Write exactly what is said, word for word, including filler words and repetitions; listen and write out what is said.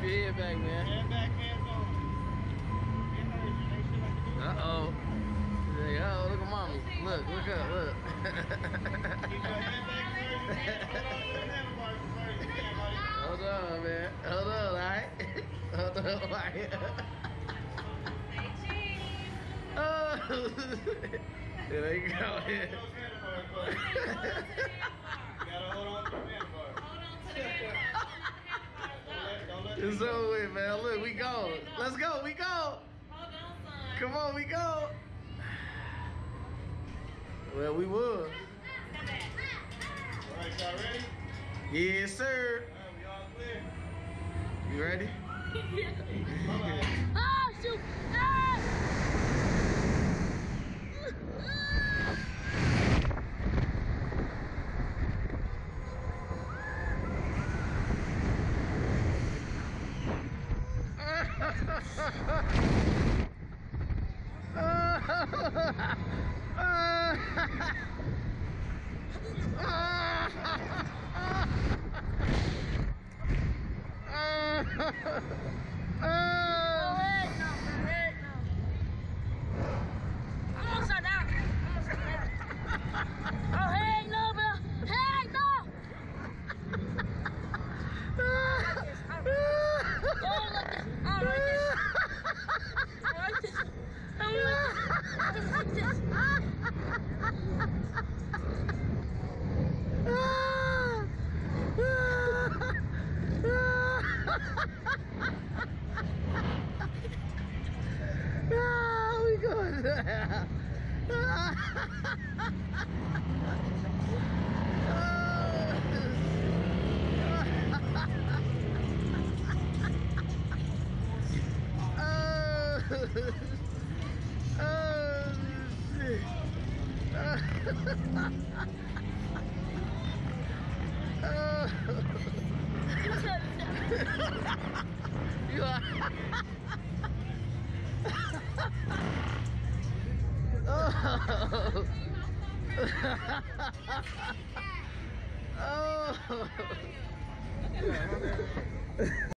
head back, man. Head back, hands on. Uh-oh. Yeah, oh, look at mommy. Look, look up, look. Keep your head back first. Hold on to the handlebars first. Hold on, man. Hold on, all right? Hold on, all right? Oh. There you go. Gotta hold on to the handlebars. Hold on to the handlebars. It's over with, man. Look, we go. Let's go. We go. Hold on, son. Come on, we go. Well, we would. Come back. All right, y'all ready? Yes, sir. All right, we all clear. You ready? Bye-bye. Oh, shoot. Ah! You are. Oh. Oh.